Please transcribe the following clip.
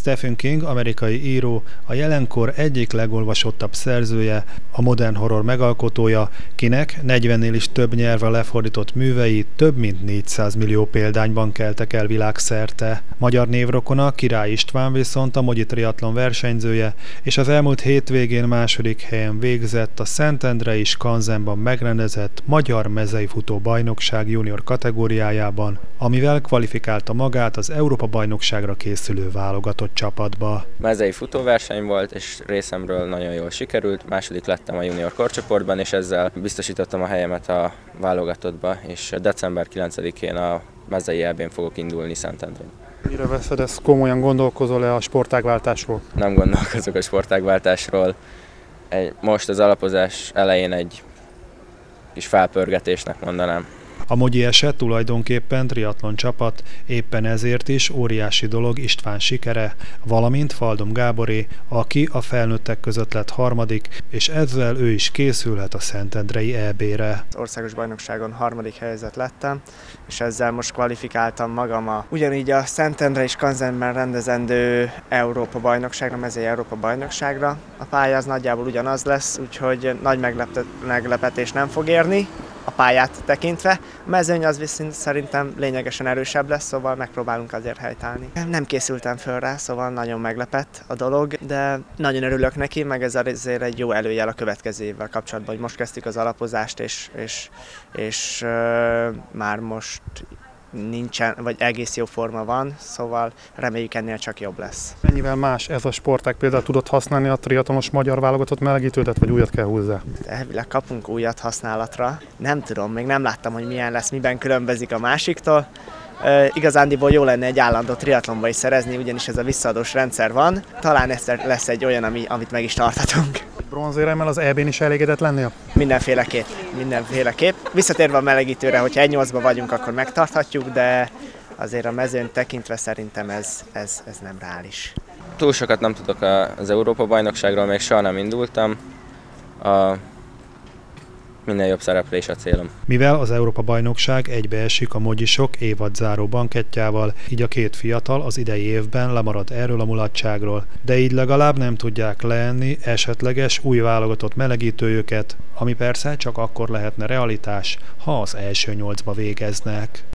Stephen King, amerikai író, a jelenkor egyik legolvasottabb szerzője, a modern horror megalkotója, kinek 40-nél is több nyelvre lefordított művei több mint 400 millió példányban keltek el világszerte. Magyar névrokona Király István viszont a Mogyi triatlon versenyzője, és az elmúlt hétvégén második helyen végzett a Szentendrei Skanzenban megrendezett Magyar Mezei Futó Bajnokság junior kategóriájában, amivel kvalifikálta magát az Európa-bajnokságra készülő válogatott csapatba. Mezei futóverseny volt, és részemről nagyon jól sikerült. Második lettem a junior korcsoportban, és ezzel biztosítottam a helyemet a válogatottba, és december 9-én a mezei EB-n fogok indulni Szentendrén. Mire veszed ezt, komolyan gondolkozol-e a sportágváltásról? Nem gondolkozok a sportágváltásról. Most az alapozás elején egy kis felpörgetésnek mondanám. A Mogyi eset tulajdonképpen triatlon csapat, éppen ezért is óriási dolog István sikere, valamint Faldom Gáboré, aki a felnőttek között lett harmadik, és ezzel ő is készülhet a Szentendrei EB-re. Az országos bajnokságon harmadik helyezett lettem, és ezzel most kvalifikáltam magam ugyanígy a Szentendrei Skanzenben rendezendő Európa-bajnokságra, mezei Európa-bajnokságra. A pálya az nagyjából ugyanaz lesz, úgyhogy nagy meglepetés nem fog érni a pályát tekintve. A mezőny az viszont szerintem lényegesen erősebb lesz, szóval megpróbálunk azért helytállni. Nem készültem föl rá, szóval nagyon meglepett a dolog, de nagyon örülök neki, meg ez azért egy jó előjel a következő évvel kapcsolatban, hogy most kezdtük az alapozást, és már most nincsen, vagy egész jó forma van, szóval reméljük ennél csak jobb lesz. Mennyivel más ez a sportág? Például tudod használni a triatlonos magyar válogatott melegítődet, vagy újat kell hozzá? Elvileg kapunk újat használatra. Nem tudom, még nem láttam, hogy milyen lesz, miben különbözik a másiktól. Igazándiból jó lenne egy állandó triatlonba is szerezni, ugyanis ez a visszaadós rendszer van. Talán ez lesz egy olyan, amit meg is tarthatunk. Bronzéremmel az EB-n is elégedett lennél? Mindenféleképp. Visszatérve a melegítőre, hogyha 1-8-ban vagyunk, akkor megtarthatjuk, de azért a mezőn tekintve szerintem ez nem reális. Túl sokat nem tudok az Európa-bajnokságról, még soha nem indultam. Minél jobb szereplés a célom. Mivel az Európa-bajnokság egybeesik a mogyisok évadzáró bankettjával, így a két fiatal az idei évben lemarad erről a mulatságról, de így legalább nem tudják leenni esetleges új válogatott melegítőjüket, ami persze csak akkor lehetne realitás, ha az első 8-ba végeznek.